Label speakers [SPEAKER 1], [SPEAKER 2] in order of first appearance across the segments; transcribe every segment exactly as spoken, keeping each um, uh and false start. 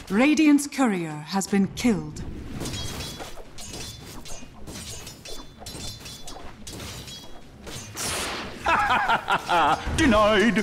[SPEAKER 1] Radiant's courier has been killed.
[SPEAKER 2] Denied!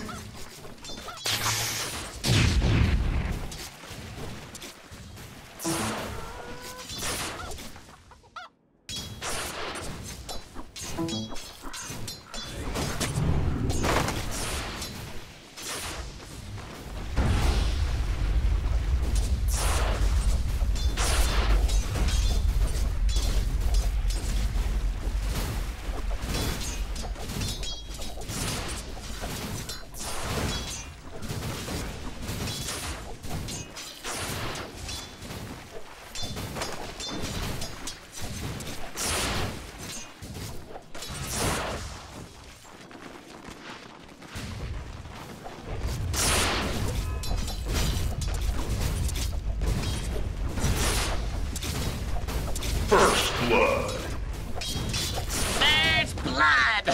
[SPEAKER 3] First blood.
[SPEAKER 4] There's blood!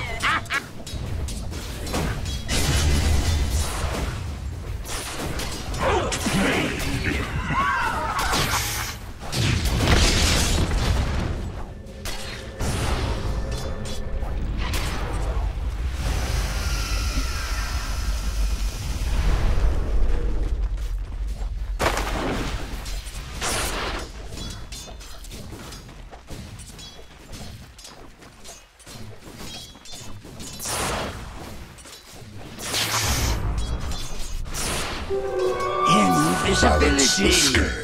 [SPEAKER 3] Outplayed. Balance the
[SPEAKER 4] Invisibility!
[SPEAKER 3] scale.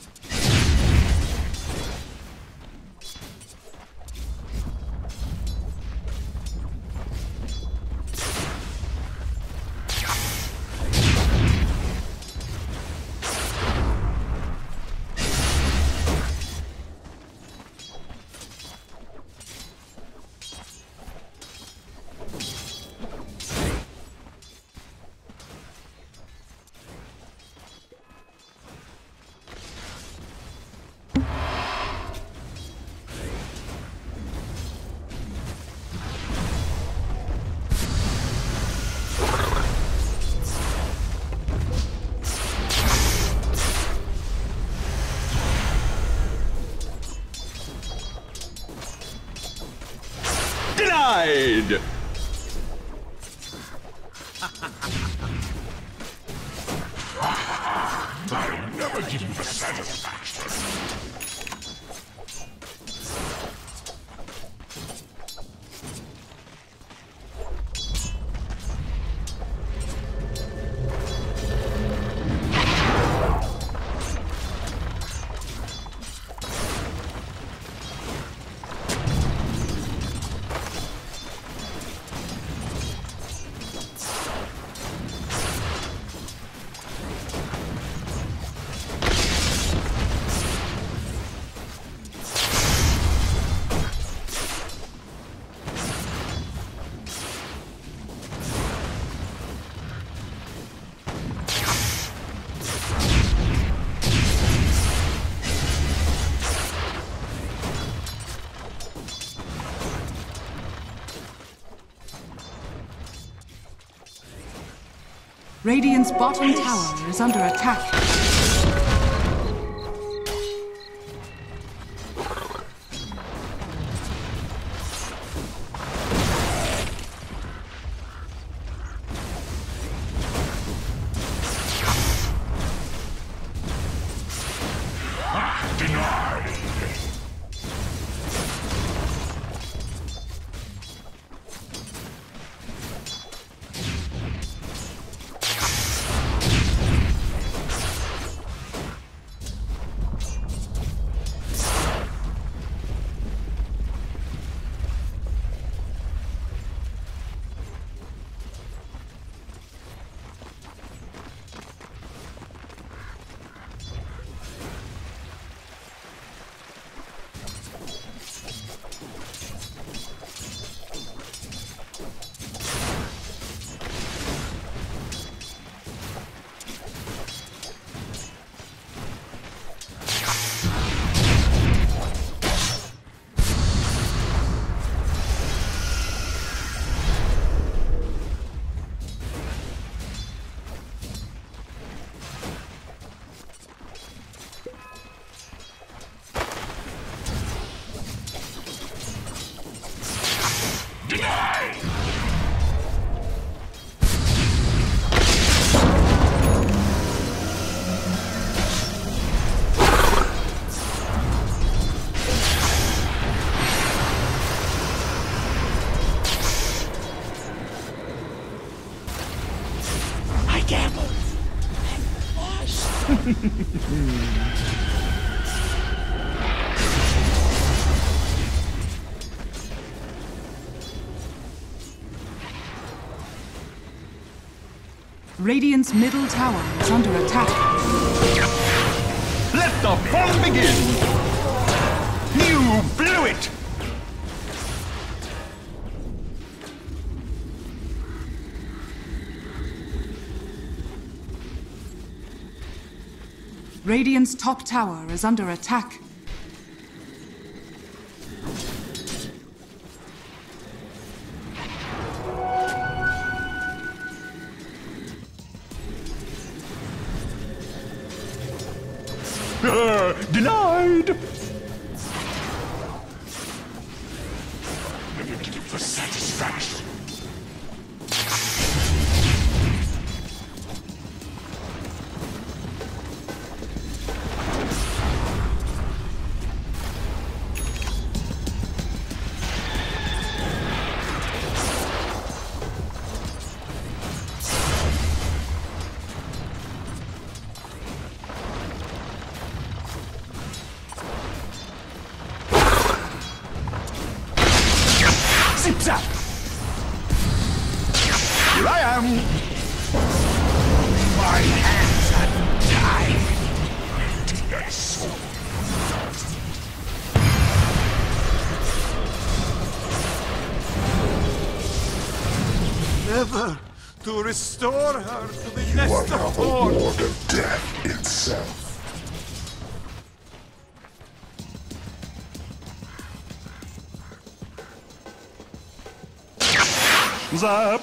[SPEAKER 2] Denied!
[SPEAKER 3] I'll never give you the satisfaction.
[SPEAKER 1] Radiant's bottom tower is under attack.
[SPEAKER 3] Denied.
[SPEAKER 1] Radiant's middle tower is under attack.
[SPEAKER 2] Let the fun begin! You blew it!
[SPEAKER 1] Radiant's top tower is under attack.
[SPEAKER 2] Uh, denied!
[SPEAKER 3] Limited for satisfaction.
[SPEAKER 2] Zip-zap! Here I am!
[SPEAKER 3] My hands are tied to their soul.
[SPEAKER 4] Never to restore her to the
[SPEAKER 3] You are
[SPEAKER 4] nest
[SPEAKER 3] now
[SPEAKER 4] of
[SPEAKER 3] the
[SPEAKER 4] thorns.
[SPEAKER 3] Lord of Death itself.
[SPEAKER 2] Zap!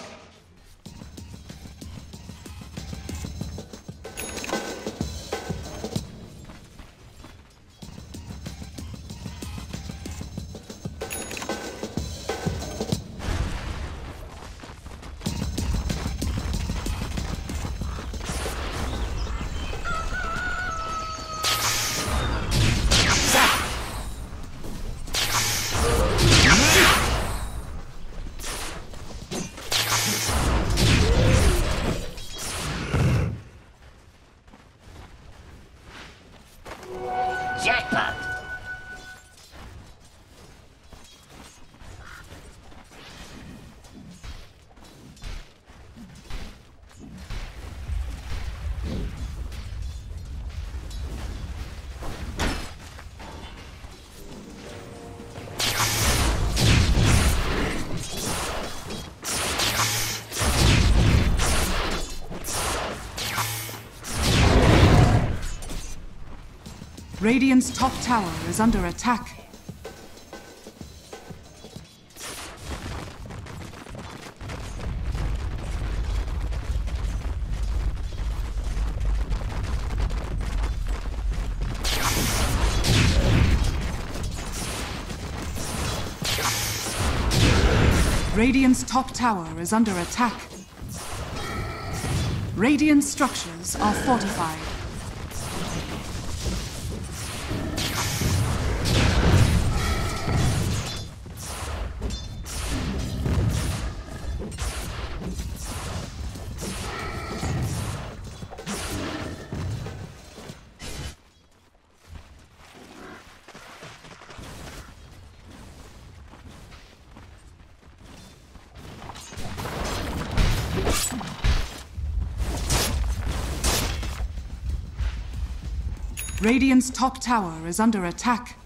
[SPEAKER 5] Jackpot!
[SPEAKER 1] Radiant's top tower is under attack. Radiant's top tower is under attack. Radiant structures are fortified. Radiant's top tower is under attack.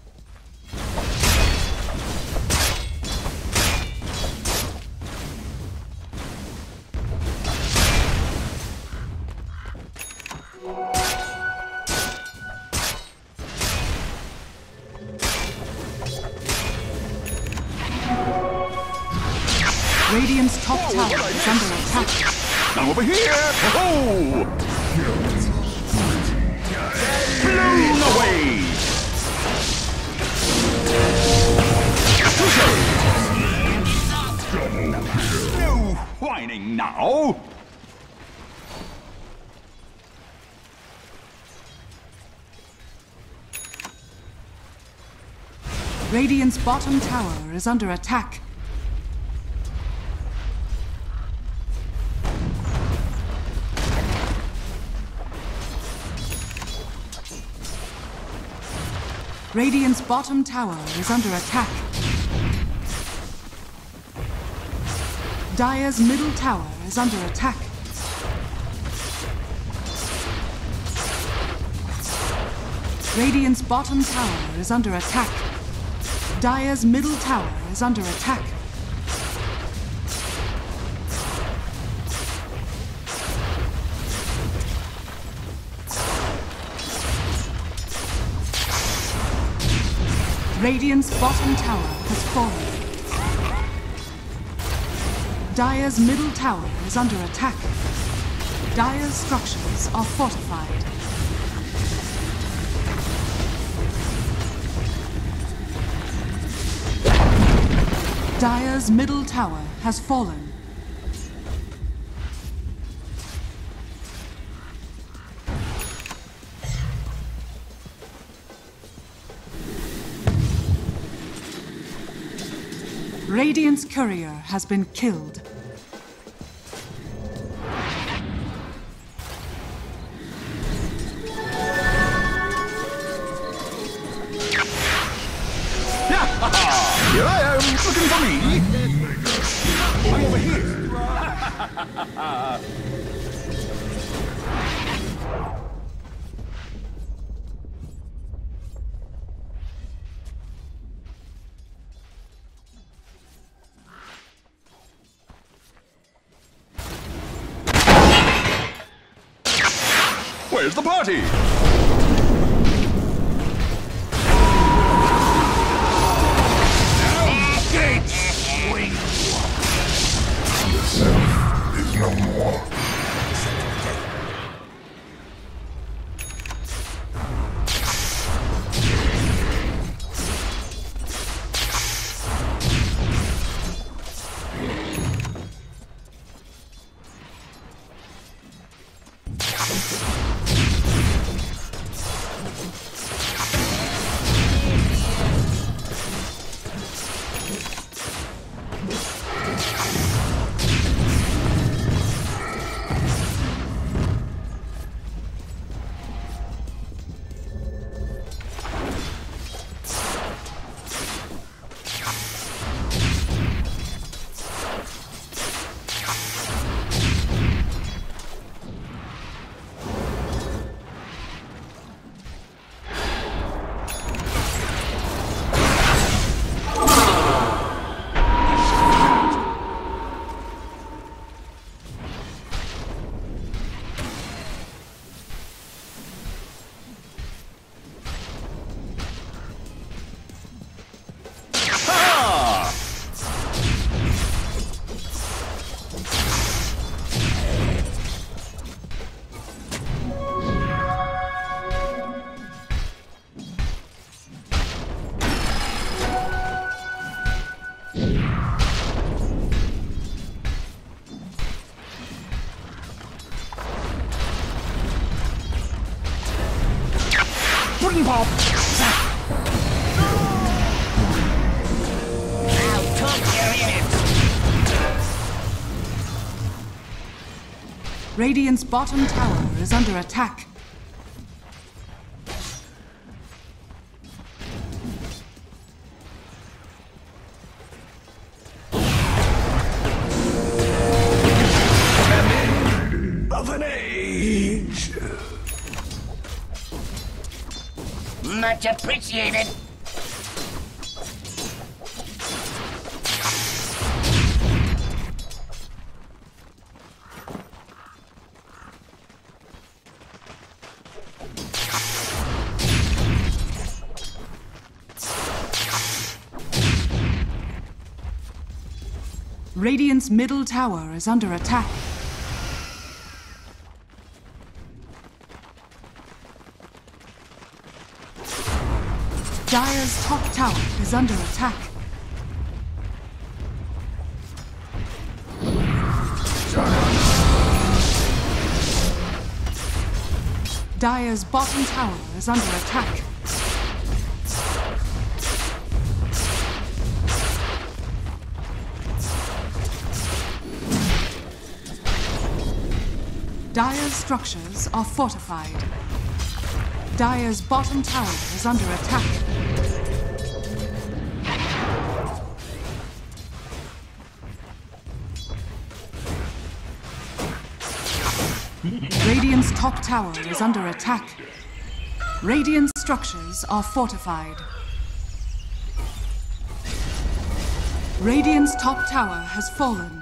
[SPEAKER 1] Radiant's top
[SPEAKER 2] Oh,
[SPEAKER 1] tower
[SPEAKER 2] what I
[SPEAKER 1] is
[SPEAKER 2] miss?
[SPEAKER 1] under attack.
[SPEAKER 2] Now over here! Oh! Blown away! No whining now!
[SPEAKER 1] Radiant's bottom tower is under attack. Radiant's bottom tower is under attack. Dire's middle tower is under attack. Radiant's bottom tower is under attack. Dire's middle tower is under attack. Radiant's bottom tower has fallen. Dire's middle tower is under attack. Dire's structures are fortified. Dire's middle tower has fallen. Radiant's courier has been killed.
[SPEAKER 2] Here I am, looking for me. Over here. Where's the party?
[SPEAKER 3] Yourself is no more.
[SPEAKER 2] Pudding pop!
[SPEAKER 3] Now took your hits.
[SPEAKER 1] Radiant's bottom tower is under attack.
[SPEAKER 3] Of an age. Much appreciated.
[SPEAKER 1] Radiant's middle tower is under attack. Dire's top tower is under attack. Dire's bottom tower is under attack. Dire's structures are fortified. Dire's bottom tower is under attack. Radiant's top tower is under attack. Radiant structures are fortified. Radiant's top tower has fallen.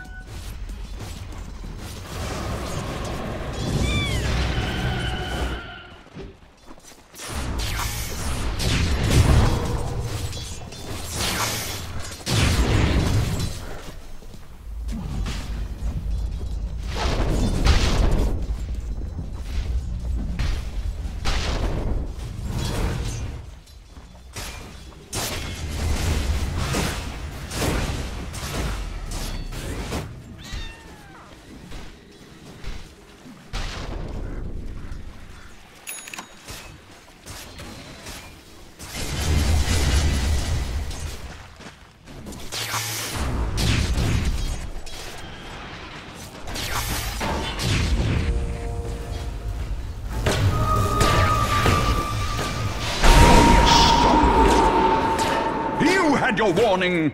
[SPEAKER 2] Your warning.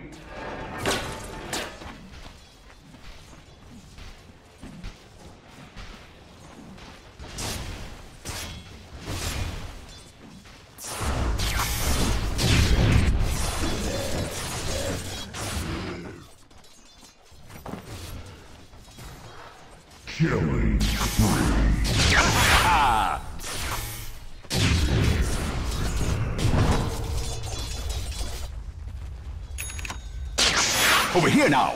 [SPEAKER 3] Killing spree.
[SPEAKER 2] Over here now.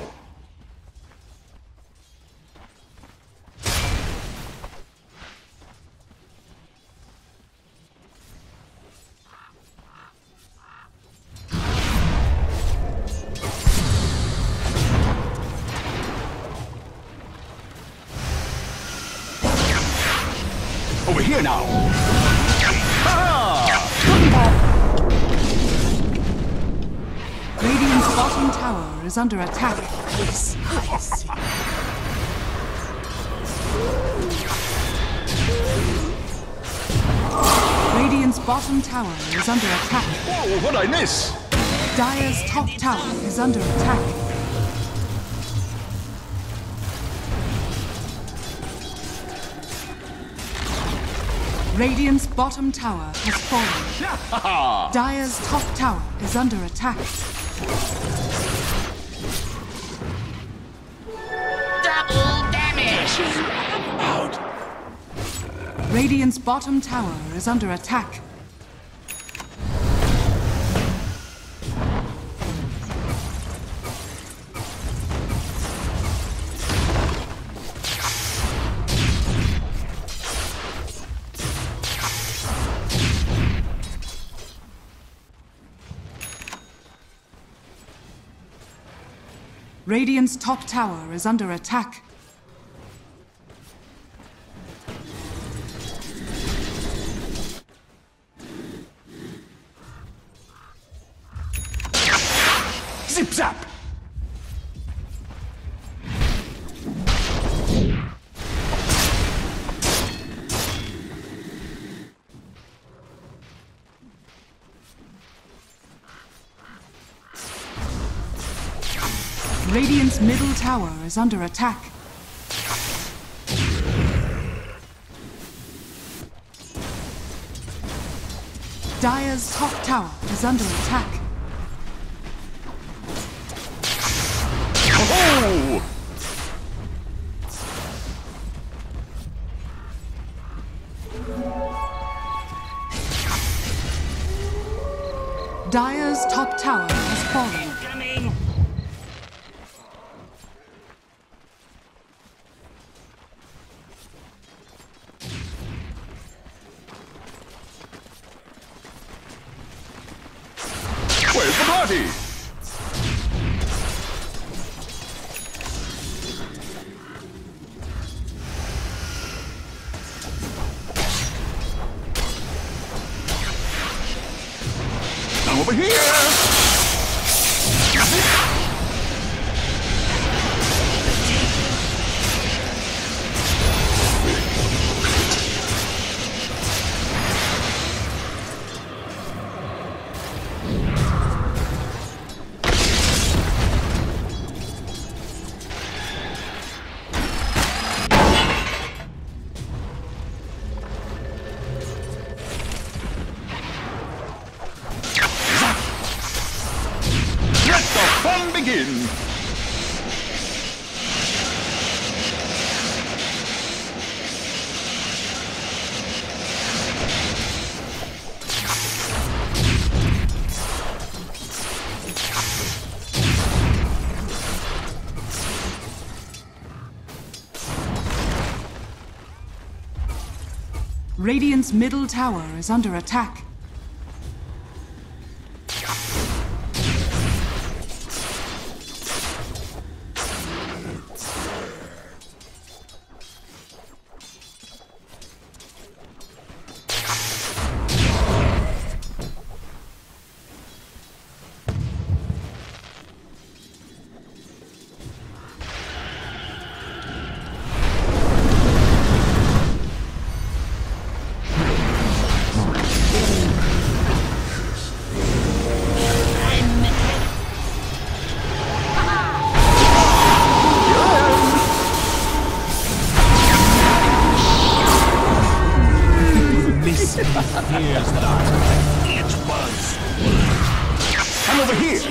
[SPEAKER 2] Over here now.
[SPEAKER 1] Radiant's bottom tower is under attack. Yes, I see. Radiant's bottom tower is under attack.
[SPEAKER 2] Whoa, what'd I miss?
[SPEAKER 1] Dire's top tower is under attack. Radiant's bottom tower has fallen. Dire's top tower is under attack.
[SPEAKER 5] Double damage!
[SPEAKER 3] Out.
[SPEAKER 1] Radiant's bottom tower is under attack. Radiant's top tower is under attack.
[SPEAKER 2] Zip zap!
[SPEAKER 1] Radiant's middle tower is under attack. Dire's top tower is under attack.
[SPEAKER 2] Oh!
[SPEAKER 1] Dire's top tower has fallen.
[SPEAKER 5] Coming!
[SPEAKER 2] Where's the party? Now over here! begin.
[SPEAKER 1] Radiant's middle tower is under attack.
[SPEAKER 3] Here's that. It was.
[SPEAKER 2] I'm over here.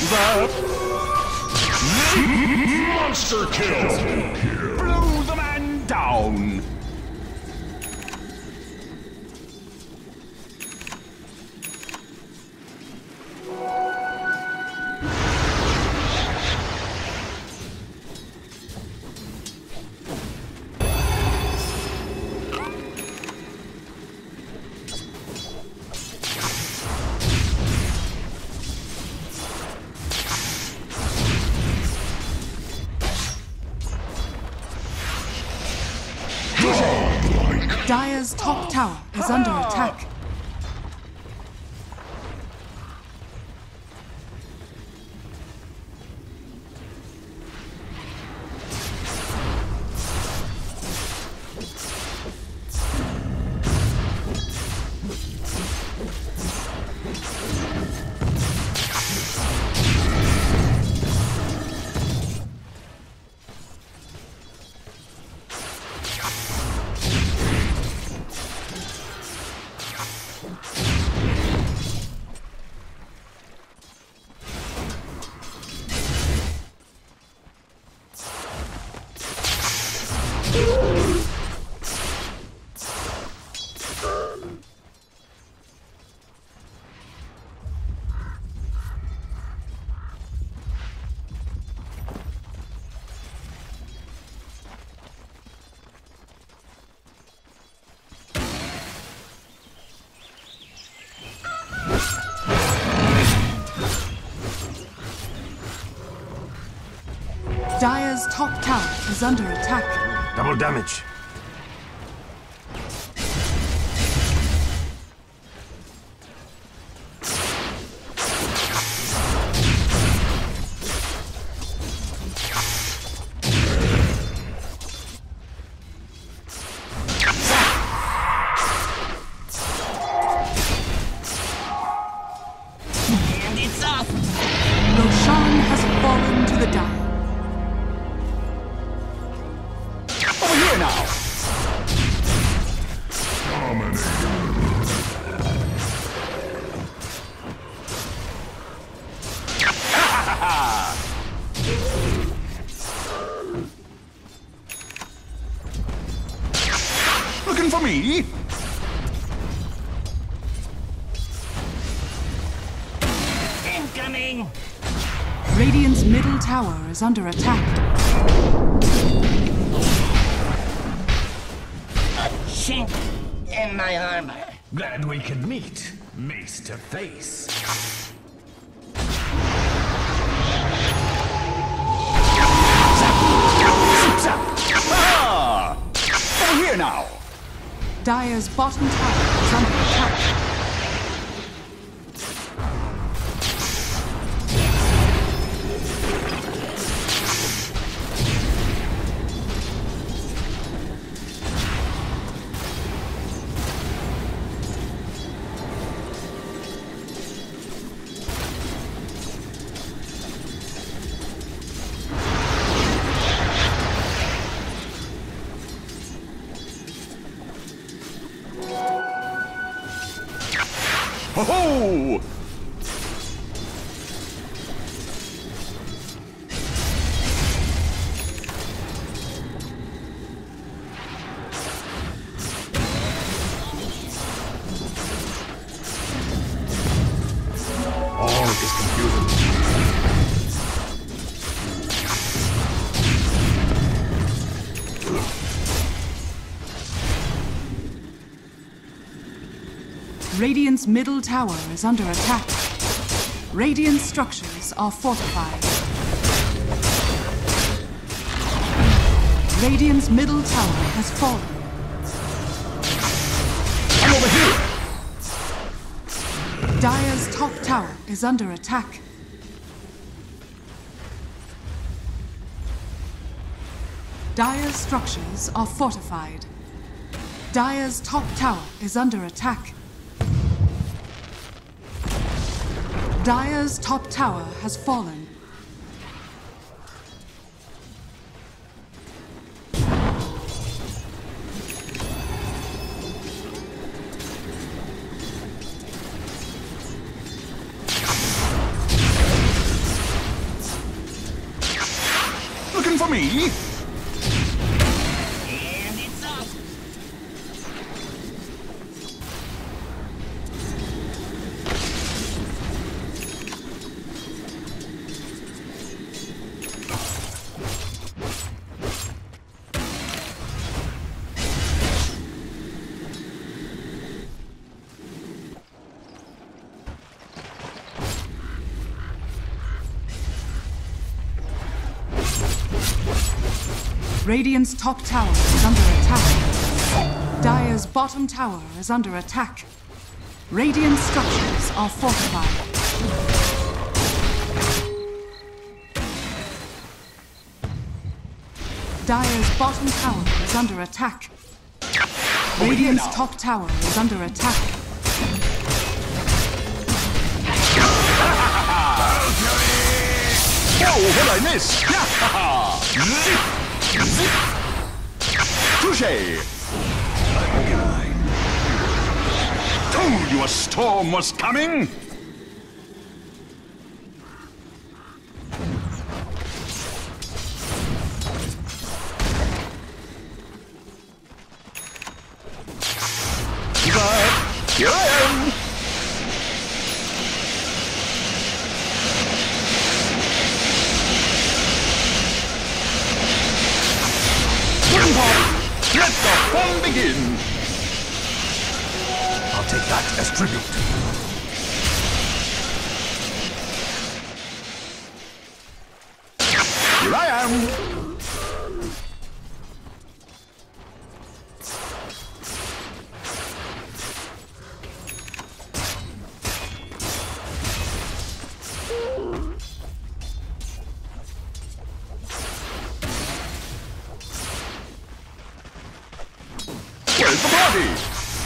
[SPEAKER 2] The
[SPEAKER 3] Monster kill. Blew the man down.
[SPEAKER 1] Dire's top tower is under attack. Dire's top tower is under attack.
[SPEAKER 3] Double damage.
[SPEAKER 5] And it's off.
[SPEAKER 1] Roshan has fallen to the Dire.
[SPEAKER 2] over here now. Looking for me?
[SPEAKER 5] Incoming.
[SPEAKER 1] Radiant's middle tower is under attack.
[SPEAKER 5] A chink in my armor.
[SPEAKER 3] Glad we could meet, face to face.
[SPEAKER 2] Ah! Over here now.
[SPEAKER 1] Dire's bottom tower is under attack.
[SPEAKER 2] Ho ho!
[SPEAKER 1] Radiant's middle tower is under attack. Radiant structures are fortified. Radiant's middle tower has fallen.
[SPEAKER 2] I'm over here!
[SPEAKER 1] Dire's top tower is under attack. Dire's structures are fortified. Dire's top tower is under attack. Dire's top tower has fallen.
[SPEAKER 2] Looking for me?
[SPEAKER 5] And it's off.
[SPEAKER 1] Radiant's top tower is under attack. Dire's bottom tower is under attack. Radiant structures are fortified. Dire's bottom tower is under attack. Radiant's top tower is under attack.
[SPEAKER 2] Oh, what I miss? Touché! Told you a storm was coming! But here I am! Let the fun begin! I'll take that as tribute. Here I am! Where's the party?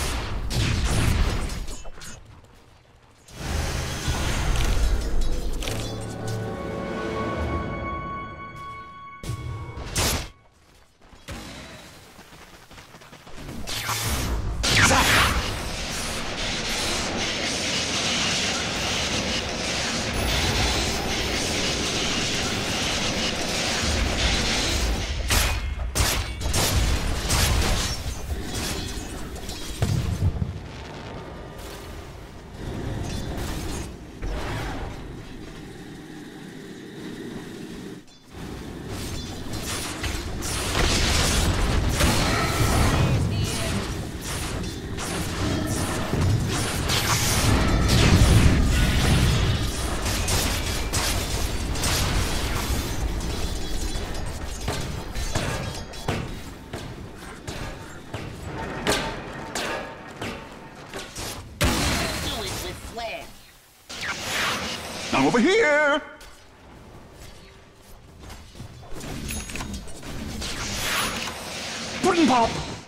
[SPEAKER 2] Now over here! Puddin' pop!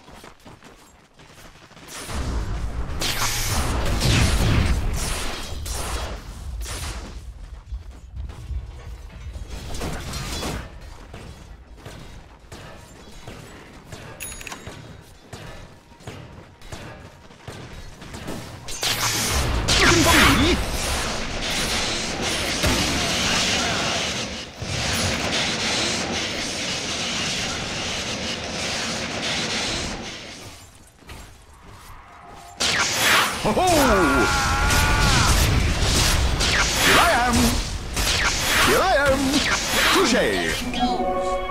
[SPEAKER 2] Looking for me? Ho ho! Here I am! Here I am! Touché!
[SPEAKER 5] Goes.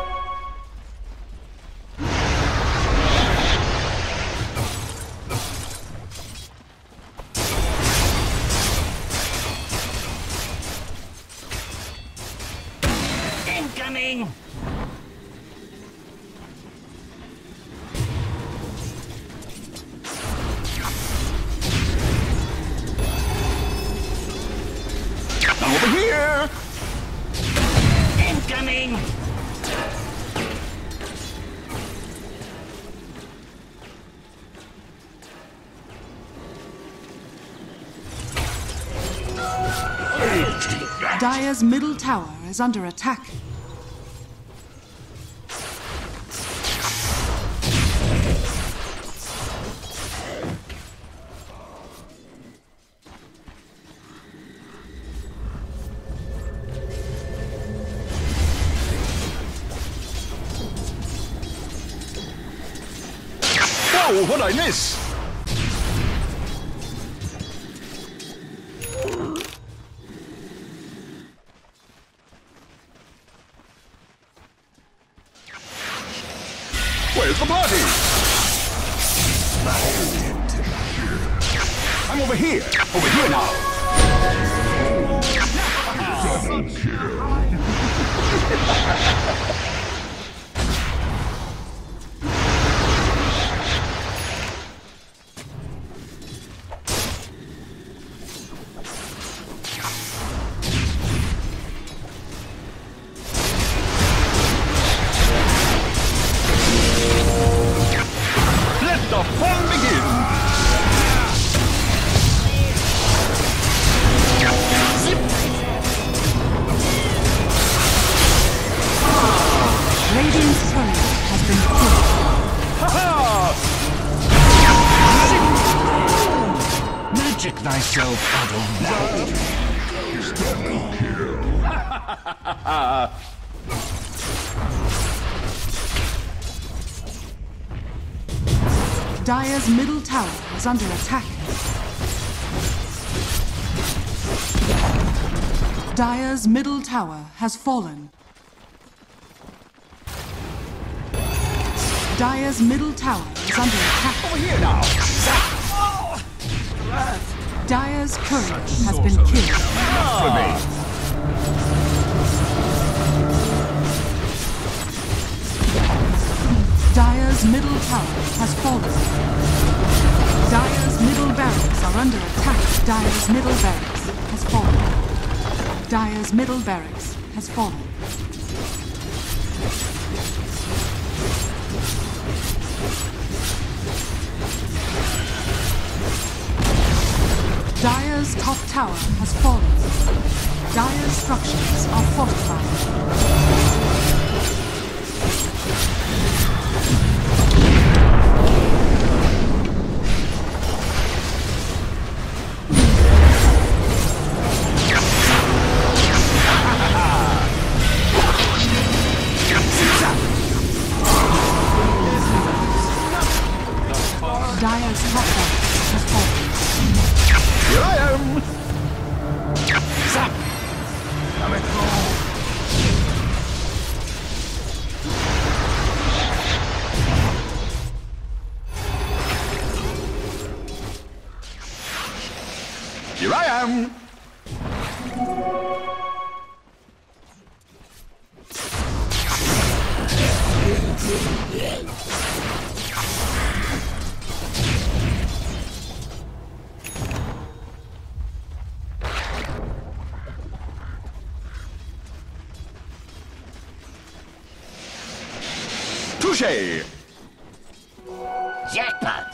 [SPEAKER 5] Incoming!
[SPEAKER 2] Over here!
[SPEAKER 5] Incoming!
[SPEAKER 1] Dire's middle tower is under attack.
[SPEAKER 2] Whoa, what'd I miss? Where's the party? I'm over here. Over here now. Let the fun begin.
[SPEAKER 1] Radiant's turret has been killed.
[SPEAKER 3] Magic thyself out of that.
[SPEAKER 1] Dire's middle tower is under attack. Dire's middle tower has fallen. Dire's middle tower is under attack.
[SPEAKER 2] Over here now.
[SPEAKER 1] Dire's courier has been killed.
[SPEAKER 2] For me.
[SPEAKER 1] Dire's middle tower has fallen. Dire's middle barracks are under attack. Dire's middle barracks has fallen. Dire's middle barracks has fallen. Dire's top tower has fallen. Dire's structures are fortified. Dire's top tower has fallen.
[SPEAKER 2] Here I am. Zap. Coming through. Here I am. Touché!
[SPEAKER 5] Jackpot!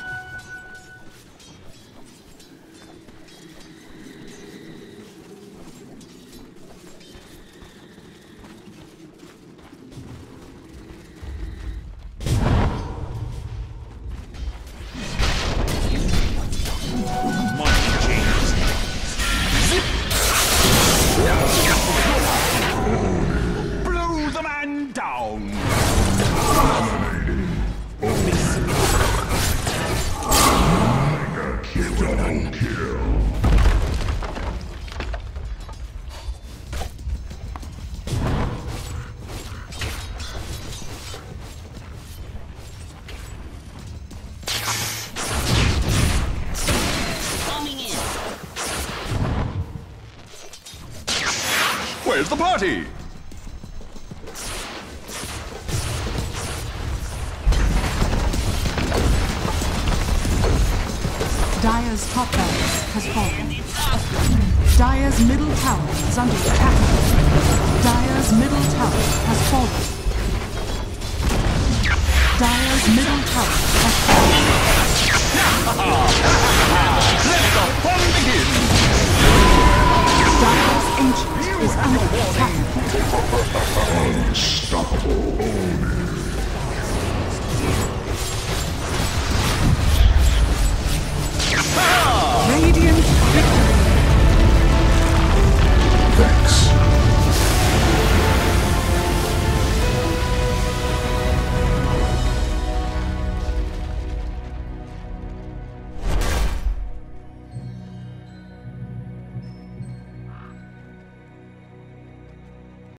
[SPEAKER 2] Blow the man down!
[SPEAKER 5] Coming in!
[SPEAKER 2] Where's the party?
[SPEAKER 1] top barracks has fallen. Dire's middle tower is under attack. Dire's middle tower has fallen. Dire's middle tower has fallen.
[SPEAKER 2] Let the fun begin!
[SPEAKER 1] Dire's ancient is under attack.
[SPEAKER 3] Unstoppable.